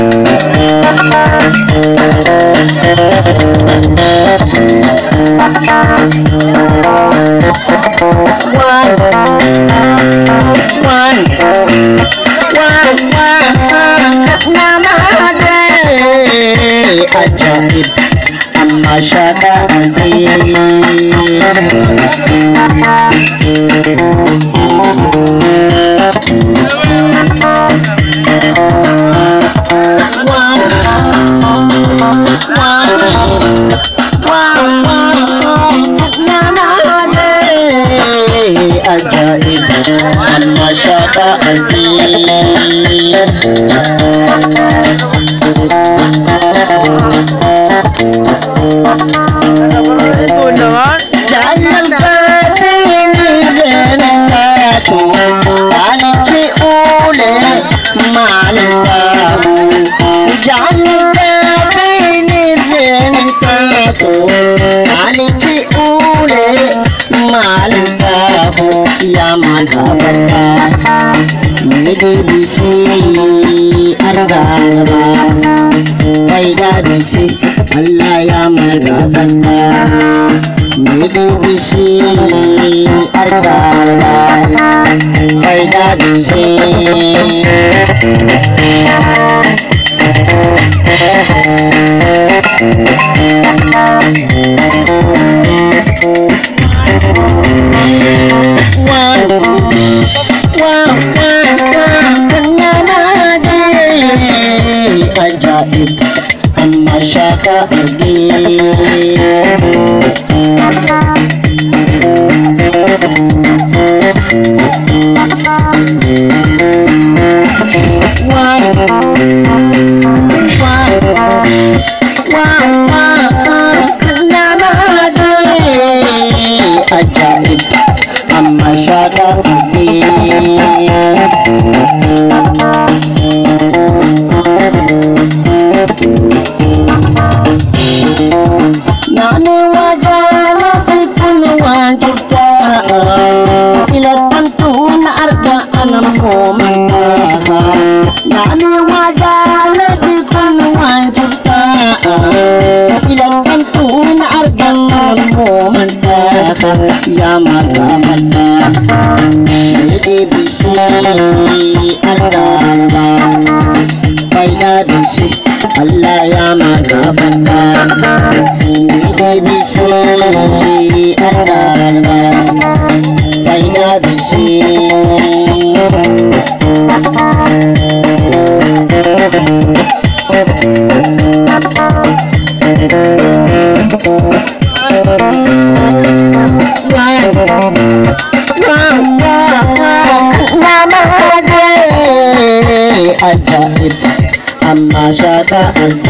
ajaib masyaka ajaib masyaka itu naman jangan berdiri denganku alici ule malikamu jangan berdiri denganku alici ule malikamu ya madhabata midi bisi argama kaida bisi Allah ya madhabata midi bisi argama kaida bisi ajaib masyaka ajaib masyaka nani wajana pun wajibka ila pantuna arga anamku maka nani wajana pun wajibka ila pantuna arga anamku maka ya magamata jadi bisi arga kaida bisi Allah ya magamata jadi bisi arga kaida bisi ajaib masyaka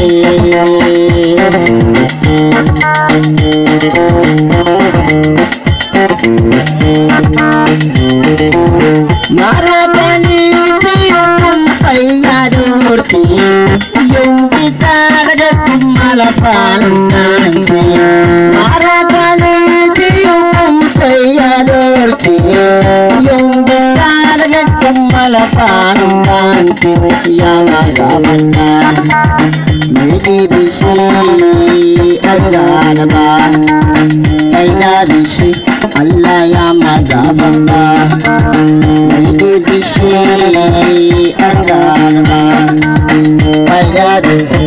marabani tiyum payyadurti yung kita ragatum malapananti marabani tiyum payyadurti yung kita ragatum malapananti yang agamana midi bisi arganaba kaida bisi Allah ya madhabata midi bisi arganaba kaida bisi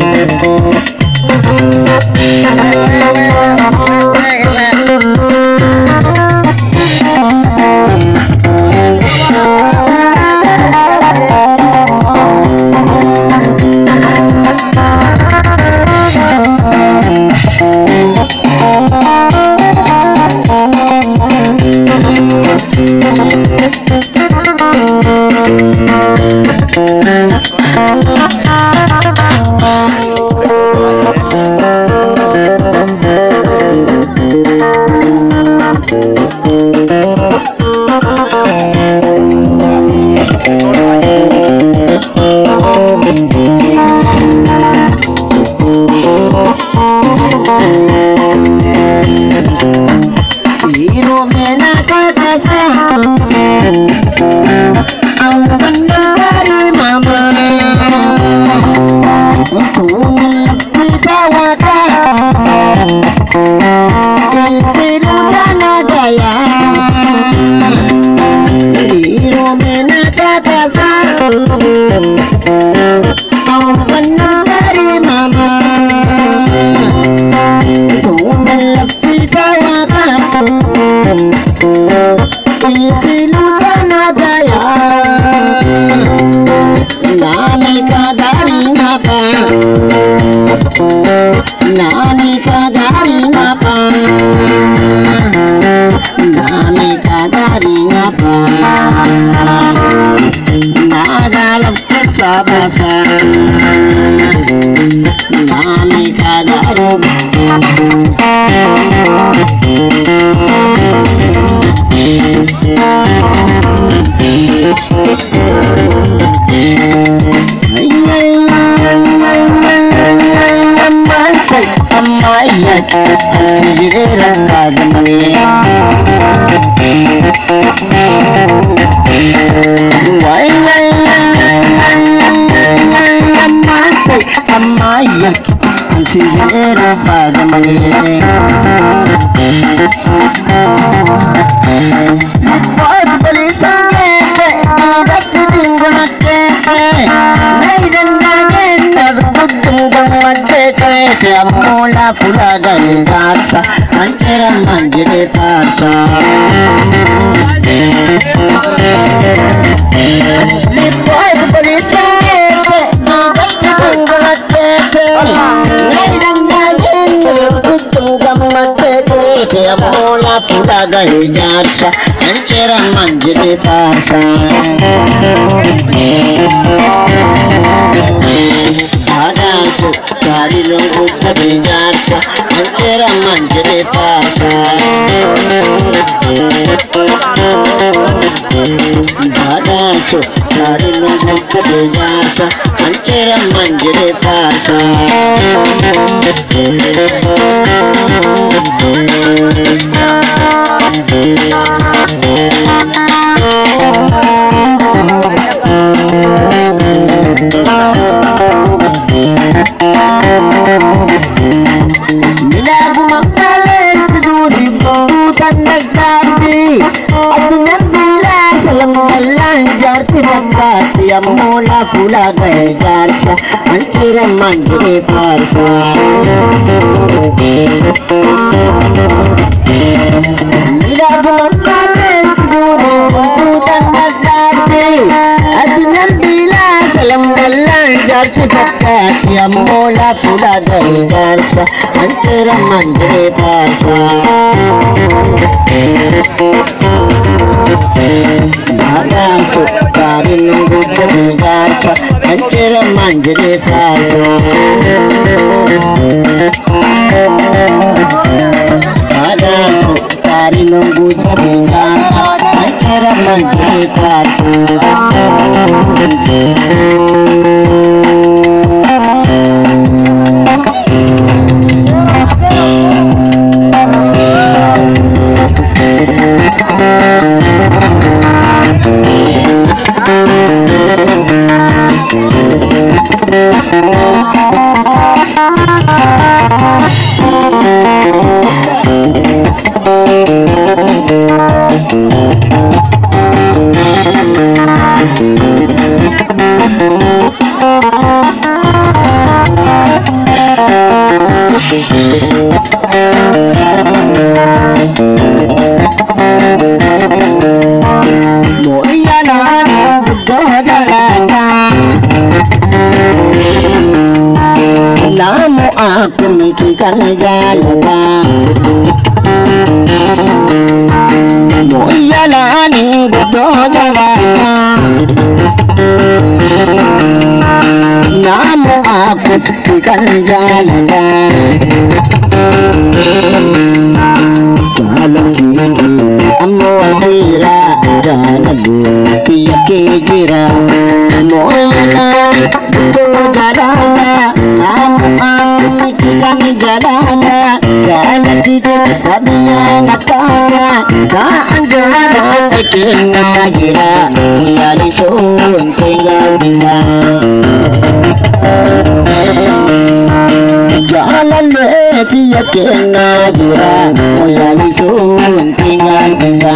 ngapa nani kadari ngapa nani kadari ngapa na dalam sabasa nani kadari Mula pula gaya jarsa, anjera manjere parsa. Lipoy polisi nete, nagati tunggulat tete. Nairang nayin, kutung gamat tete. Mula pula gaya jarsa, anjera manjere parsa. Ada sukari nunggu tapi jarsa, anjera manjere parsa. Ada sukari nunggu tapi jarsa, anjera manjere parsa. Minabu makalan peduli bukan nagdari At nabila salam malanjar tinagati Yang mula pula gaya jarsa Anjera manjere parsa Minabu makalan peduli bukan nagdari At nabila salam malanjar tinagati Yang mula pula gaya jarsa Anjera manjere parsa Ada sukari nunggu jadi jarsa Anjera manjere parsa Ada sukari nunggu jadi jarsa Anjera manjere parsa Lamu aku mikirkan jalan Mo iyalaning gusto jalan Lamu aku mikirkan jalan Jalan kiri amo hira jalan tiya kejira Mo iyalaning gusto jalan Kami jalana Jalan tidak sabinya nakana Kaan jalan ikin nakajira Kuyali sun tinggal bisa Jalan leti yakin nakajira Kuyali sun tinggal bisa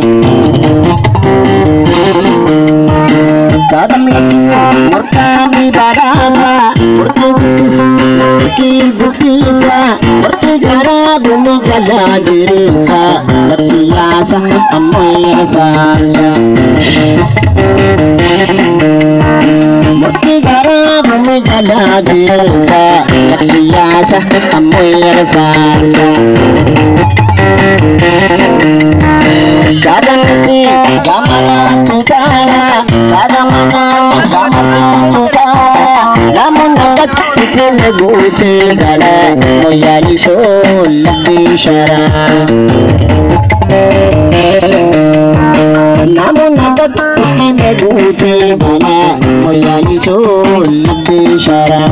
Kadam lagi murkami barama Berkil bisa Bertigara bumi gala dirisa Bersiasa amoy farsa Bertigara bumi gala dirsa siyasa amoy alfarsa kadang-kadang gamana tutara namun dekat ikinaguti gala moyali solaki syara namun dekat ikinaguti gala moyali solaki syara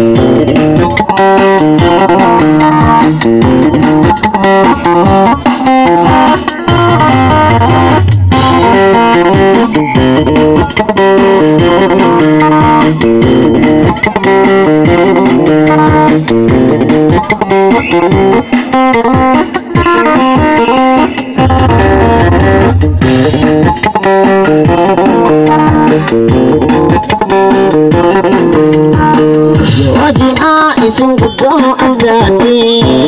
Wajah iseng gedong agani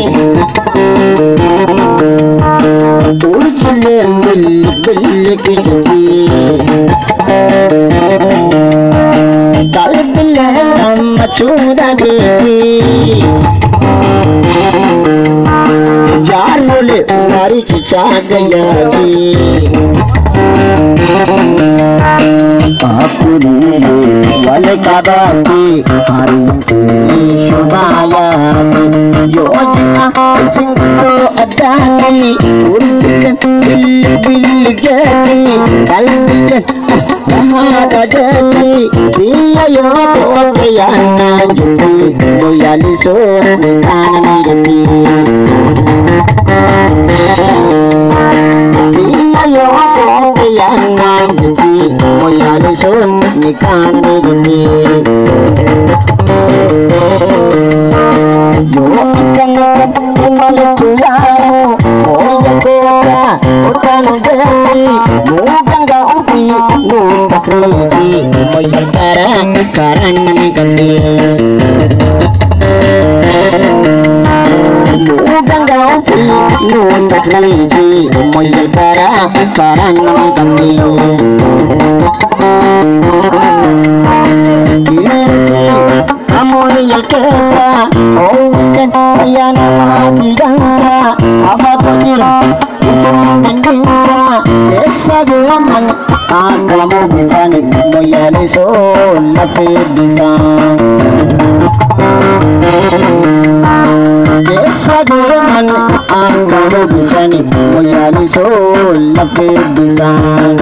urjulem bil kiti talib lam machuda giti jar bole mari chicha gaya ji apuni wale kabati hari shubaya yojna singro adani urkan bil jati kalkan mahada jati diya yo yana jati boyali so kanani jati diya yo yana jati boyali so kanani jati yo ikan maluya oh ya utan jati muganga upi mugakri moyara karanani kandi muganga upi mugakri moyara karanani kandi amoy yakesa oh kan yana matidanga abatir isundinga esaguman agamu bisani moyale so lapidisa esaguman agamu bisani moyale so lapidisa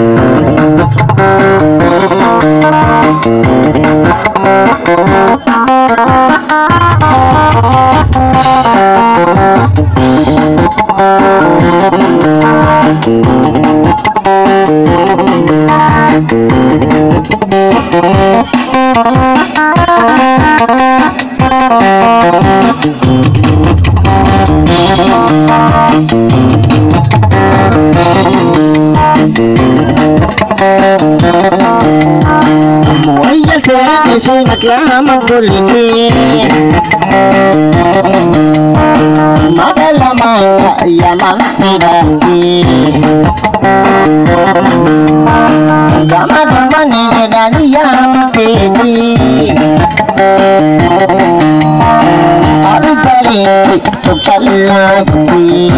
moya ke sinakla magulini madalama yaman pidati gamadamani daliya pedi abdari tucallati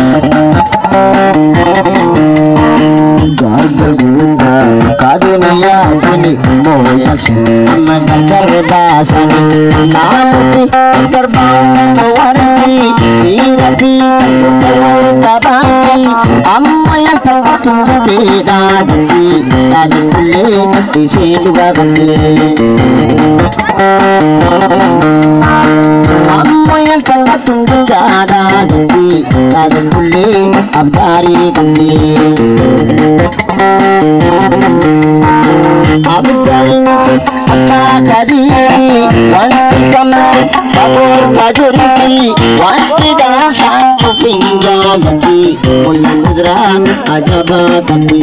garbuga kaduniya jini moya amad garbasani namuti garbang warti birati tabani amma tunggu bedati tadi kulle isiluga kulle amma tunggu jada jadi tadi kulle abdari kulle abdari apa kadi wanti kamar sabur kajuri wanti dasar pinjam Puludran ajabati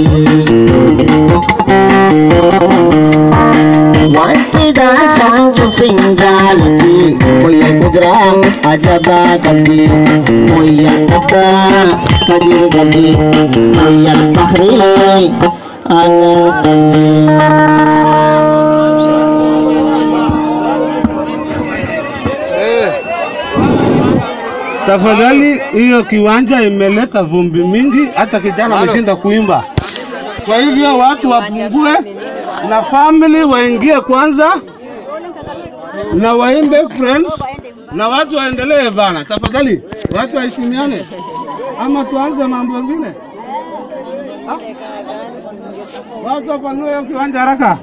wanti dasar pinjalati Puludran ajabati Moyan kata kadir gadi Moyan bahri ala Tafadhali, hiyo kiwanja imeleta vumbi mingi, hata kijana ameshinda kuimba. Kwa hivyo watu wapungue na family waingie kwanza na waimbe friends na watu waendelee bana. Tafadhali, watu waheshimiane. Ama tuanze mambo mengine? Watu wapanue hiyo kiwanja haraka.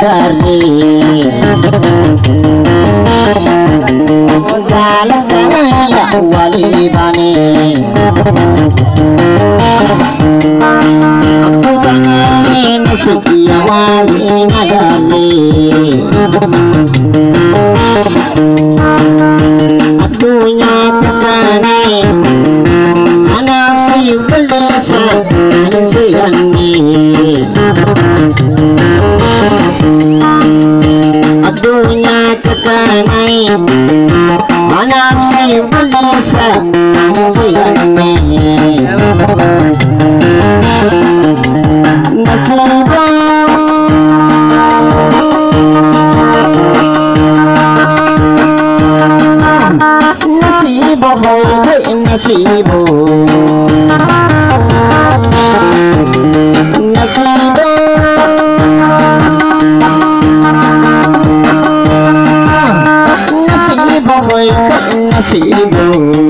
agarre Jalagaya wali bani Abdubani nasiya wali agarre Abdunya takane Anak si belasa Anusiyani Abdunya takane Anak si belasa Anusiyani Nasibah Nasibo hoy nasibo Nasibo Nasibo hoy nasibo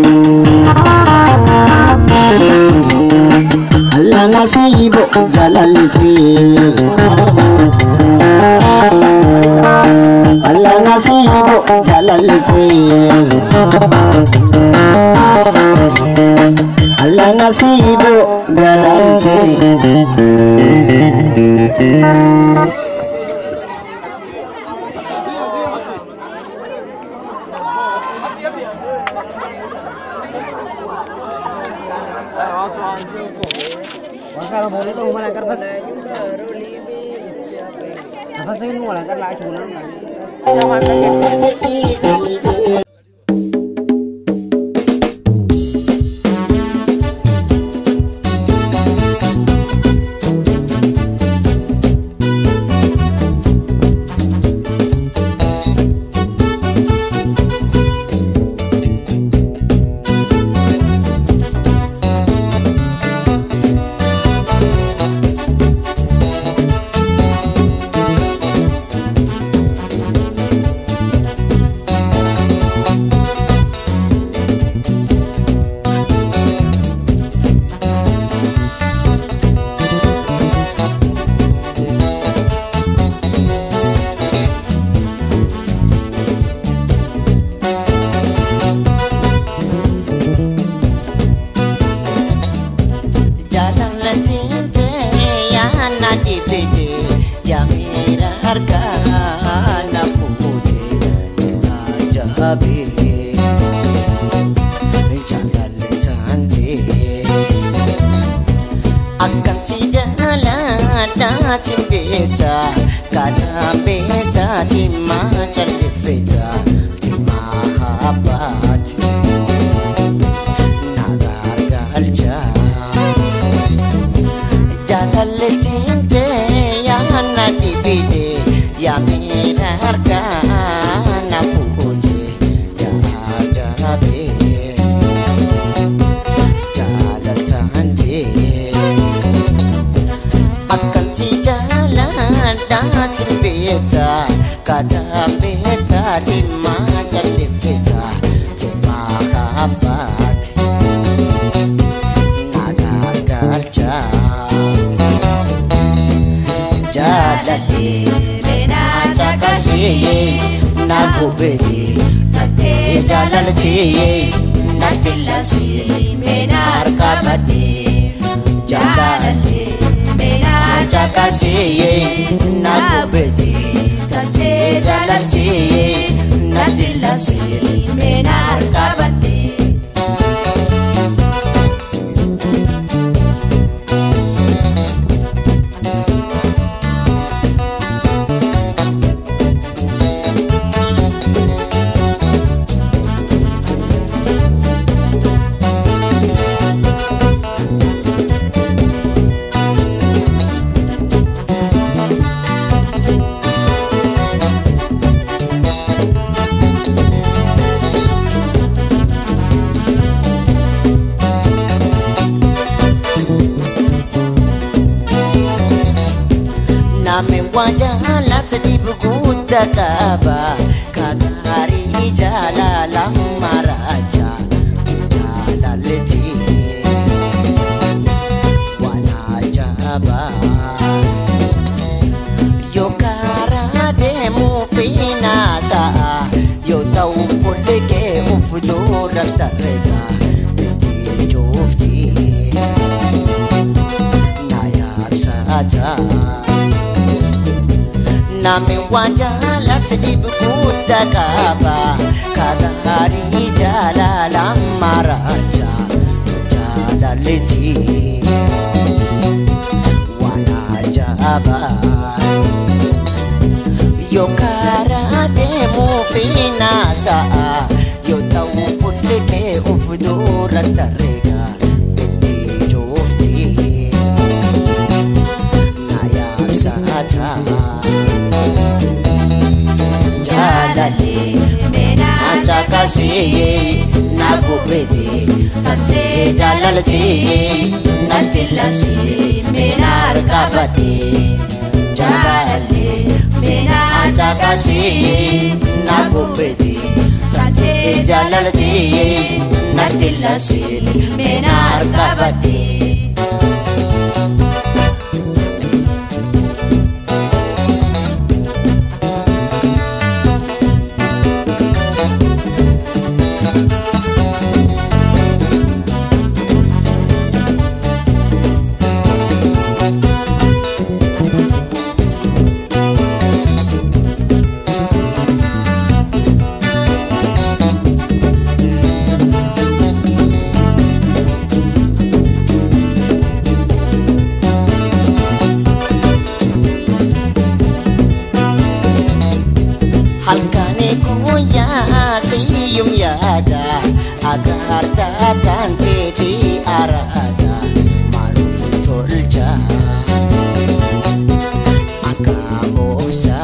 Allah nasibo jalalti Allah nasibo jalalti Allah nasibo jalalti Kalau boleh tuh mana kertas? Apa sih ini mulai kan lagi bulan? Akan si jalan datin beta kata beta tima cari beta tima habat nagar galja jalan letinte yang nadi bide yang mirarga nafuce ya jabe jalan tanti akan si jalan datin beta kata beta tima cari beta tima habat nagar galja jalali mena jakasi naku bedi tate jalalci natilasi menar kabadi jalali jakasi naku bedi tate jalalci natilasi menar kabadi Name wajah lat di buku takaba kagari jalalam maraja jalaleti wana jaba yokara Nami wajalat dibuta kaba Kagari jalalam maraja Jalaliti Wana jaba Yo karate mufina saa Yo tau putike ufdura tarega Bindi jofti Nayab saja Jalali mena chakasi nagubedi Tante jalalati natilasi mena arkabati Jalali mena chakasi nagubedi Tante jalalati natilasi mena arkabati Halkani kuya siyum yada agar tatan titi arada maruf tolja akamosa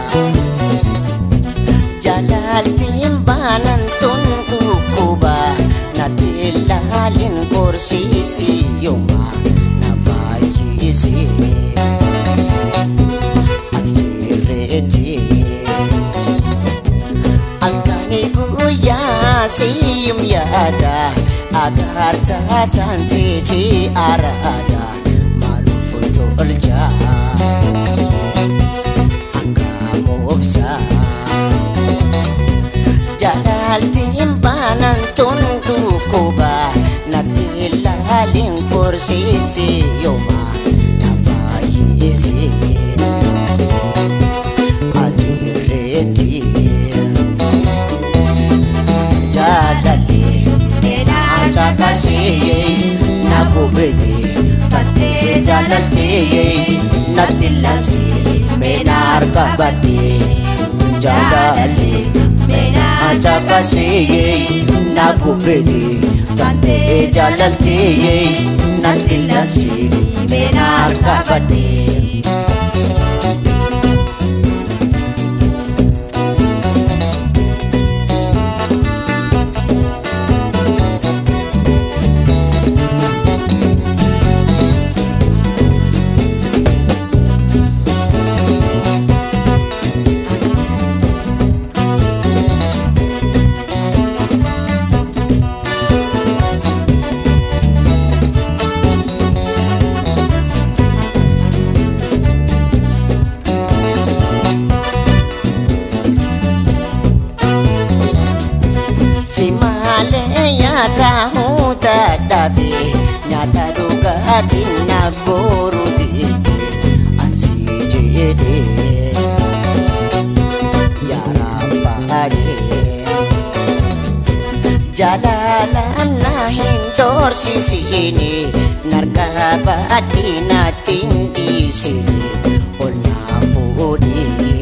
jalal timbanan tun kukuba natilalin kursi siyuma nafayisi atireti siyum yada agar tatan titi arada maruf tolja akamobsa jalal timbanan tundu kuba natilalin kursi siyuma nafayisi atireti Jalali mena chakasi nagubedi Tante jalalti natilasi mena arkabati Jalali mena chakasi nagubedi Tante jalalti natilasi mena arkabati Tahu tadabi nyata dugati naboru dike ansi jede ya rafaje jalalan nahin dor sisi ini narkabati natin isini olna fudi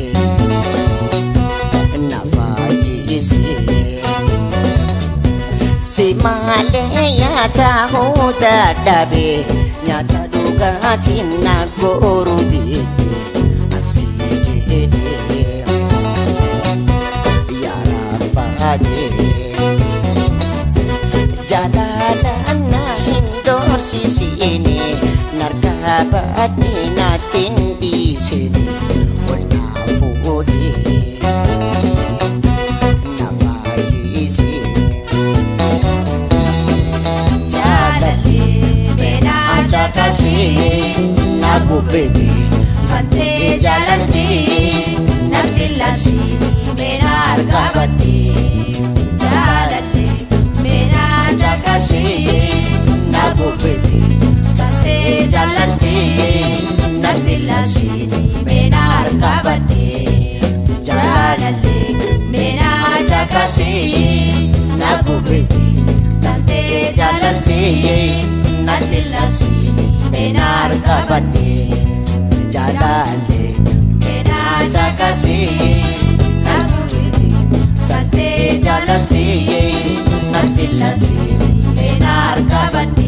nafayisi Si malaya tahu tadabi nyata dugatin nagoru dike ansi jede ya rafaje jalalan nahin dor sisi ini narkabati natin isini olna fudi nafayisi Chakasi nagubedi Tante jalalti natilasi mena arkabati Jalali mena chakasi nagubedi Tante jalalti Attilasi benar kabadi jalale benar jakasi nagubiti kante jalati Attilasi benar kabadi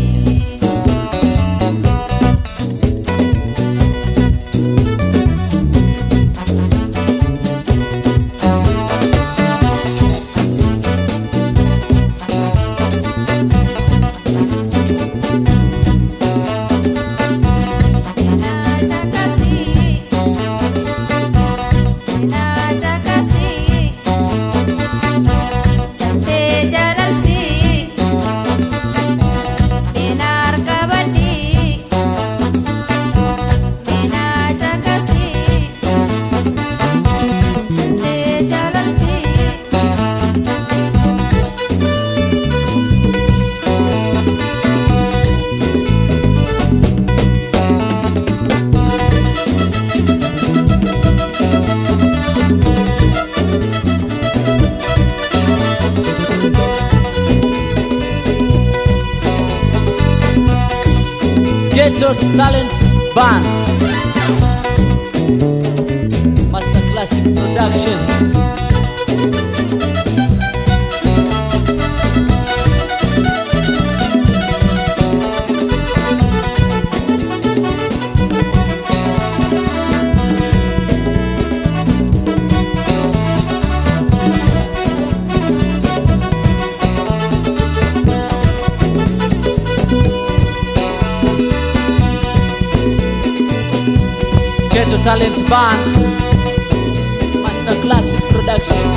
Ghetto Talent Band Master Classic Production. Ghetto Talent Band Master Classic Production.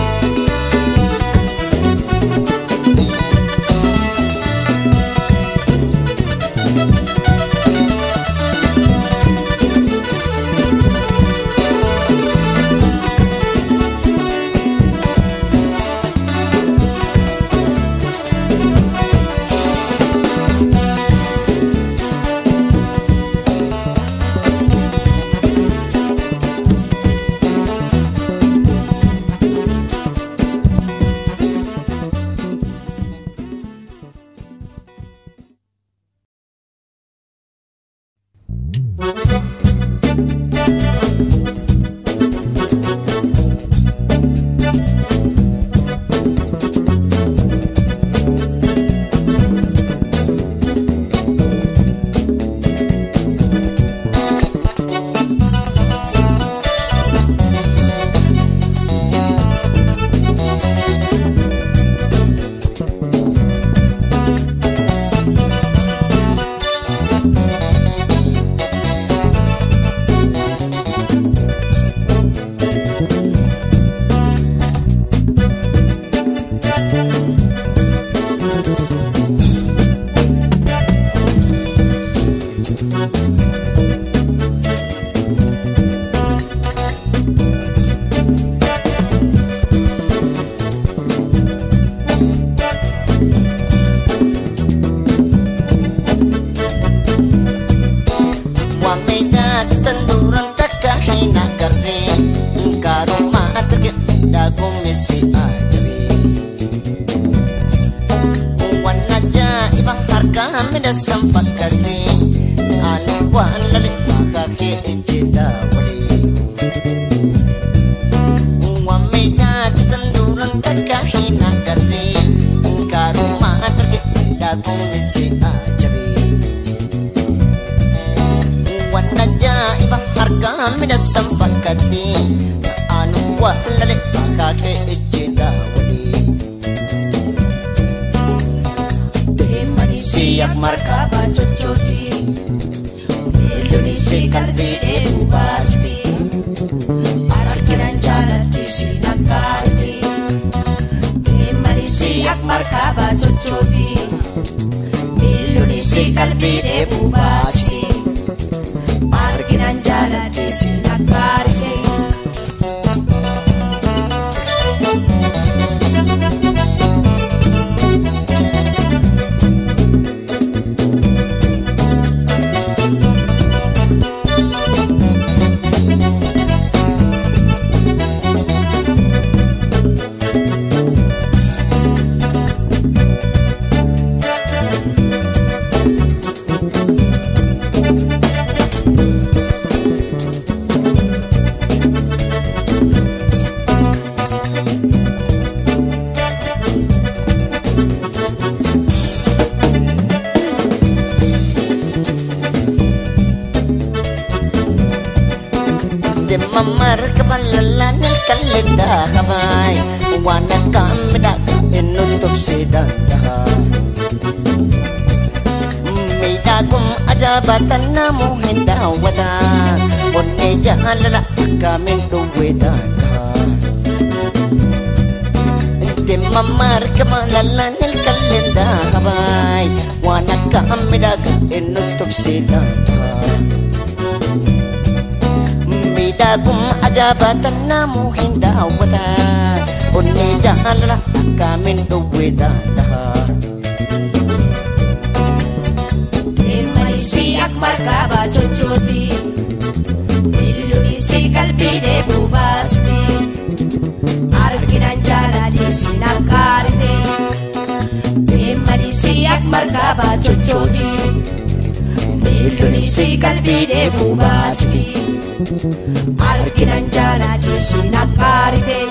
Siap markaba cocoti Indonesia kalbi ebu pasti Arkinan jalati sinakarti Mari siap markaba cocoti Indonesia kalbi ebu pasti Arkinan jalati sinakarti Wana kamda inutup sedanda Midagum ajabatan namu hindawada Onne jahalala kamin duwedanda Mamar kamalan el kalenda habay Wana kamda inutup sedanda Midagum ajabatan namu hindawada Onne jahalala kamin duwedanda Dirmanisi akmar kaba cucuti Dilunisi kalbi de bubasti Arkinan jala di sinakarite Dirmanisi akmar kaba cucuti Dilunisi kalbi de bubasti Arkinan jala di sinakarite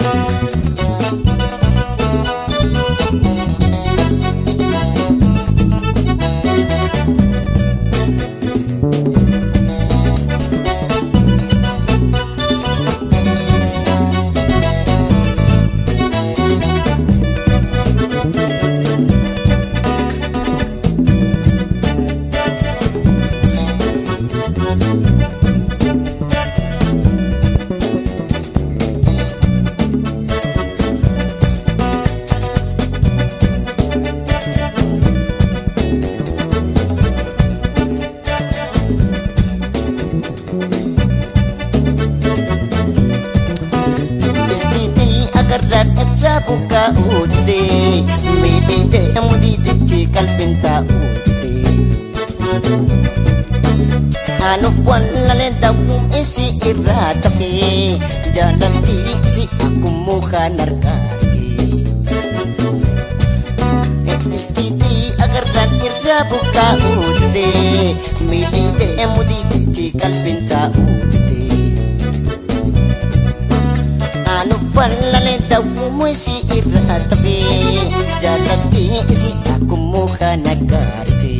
buka uti midide mudide ki kalpinta uti anu puan lalenda isi iratafi jalan si aku muka narkati titi agar dan irja buka uti midide mudide ki kalpinta uti anu puan lalenda si iratafi jalan si aku muka nagarti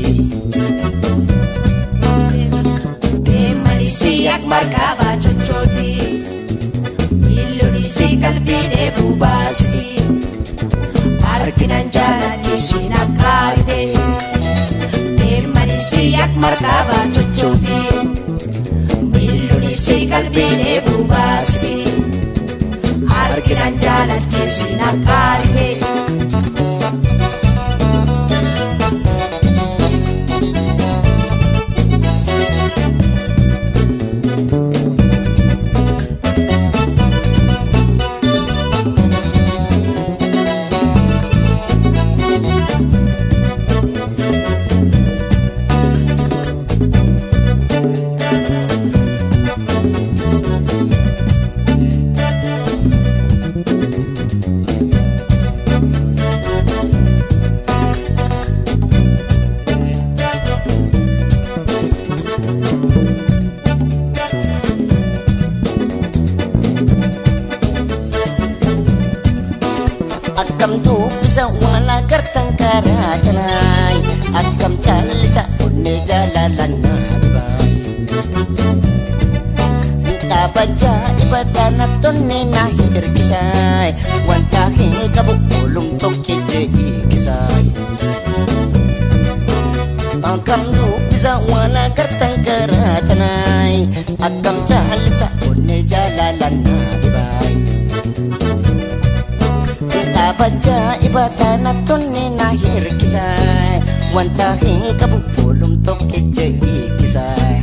Demanisi akmar kaba cucuti Ilunisi kalbi de bubasti Arkinan jala di sinakarite Demanisi akmar kaba cucuti Ilunisi kalbi de bubasti Arkinan jala di sinakarite Akam tu bisa wana gartang karatanay Akam chalisa unne jalalan nadbay Tabaja ibadana tonne nahir kisay Wantahin kabuk toke je ikisay Akam tu bisa wana gartang karatanay Akam chalisa unne jalalan nadbay Baca ibadana tonne nahir kisay Wantahin kabuk toke je ikisay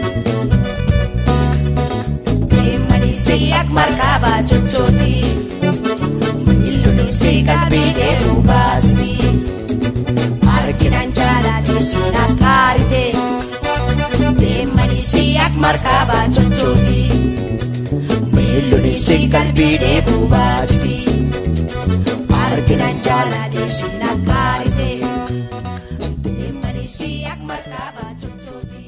Demanisi akmar kaba cucuti Ilunisi kalbi de bubasti Arkinan jala di sinakarite Demanisi akmar kaba cucuti Ilunisi kalbi de bubasti Arkinan jala di sinakarite Demanisi akmar kaba cucuti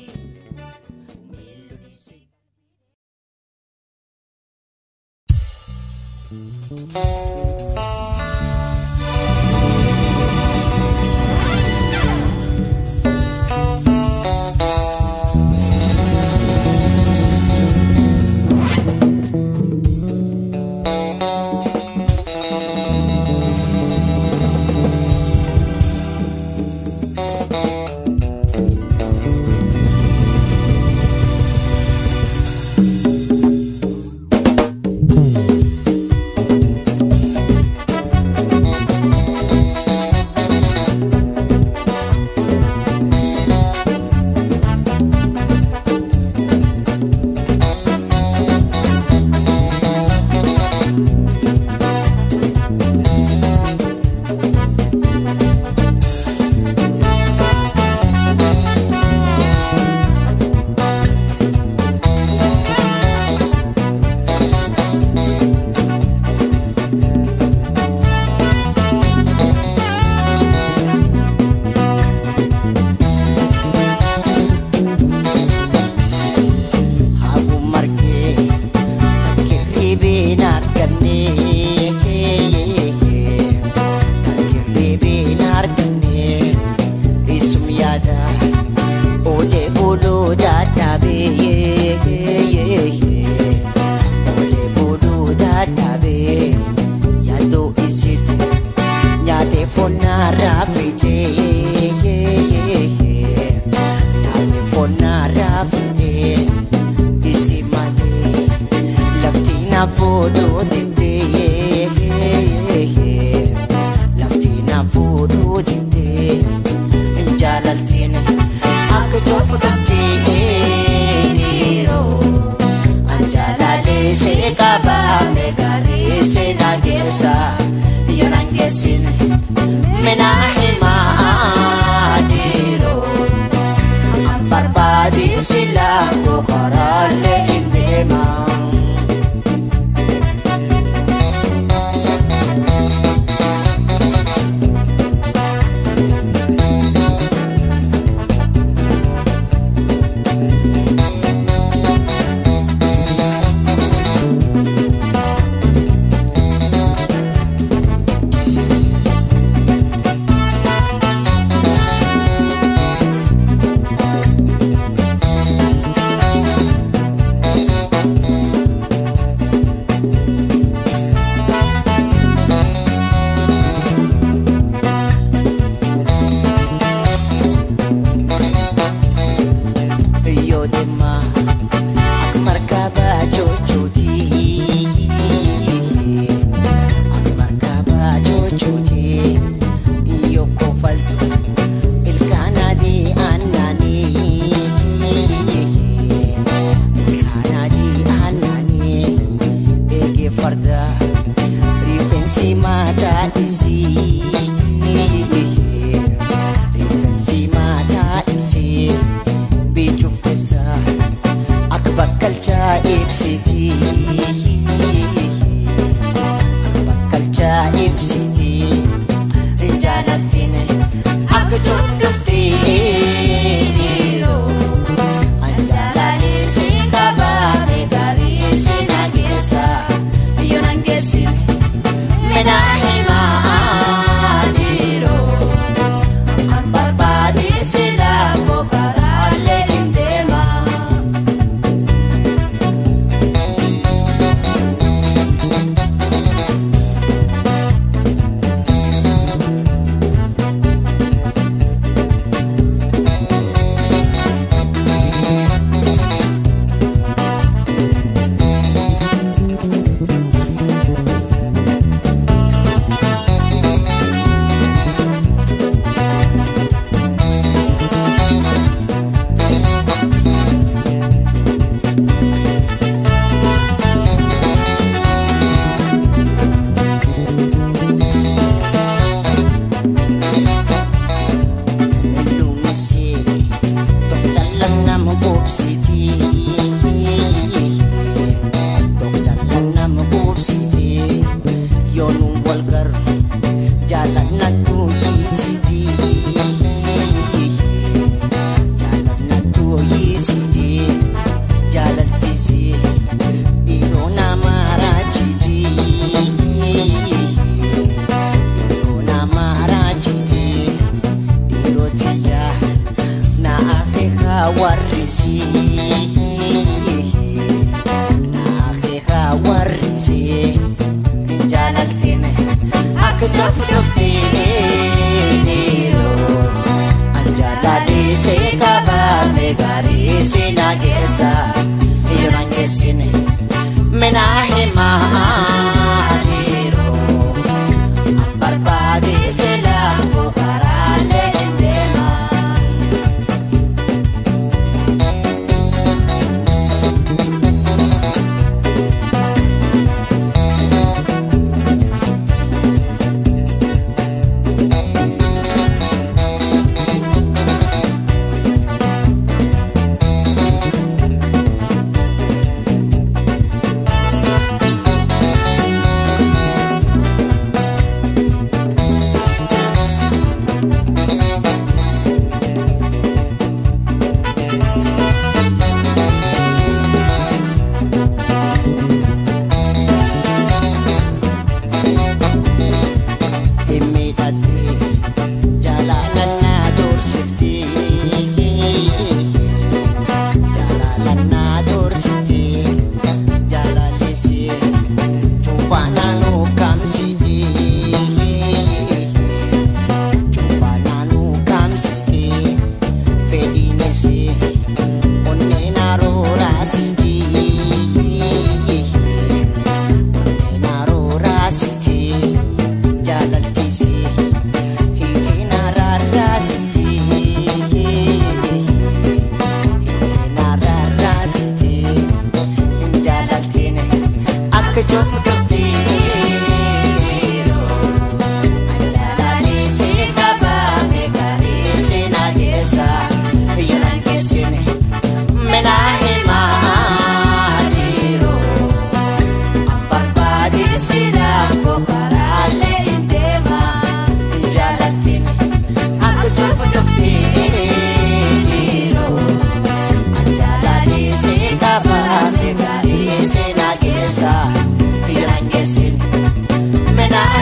menahima adiro ang barbadi sila bukarale hindi mang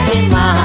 himaa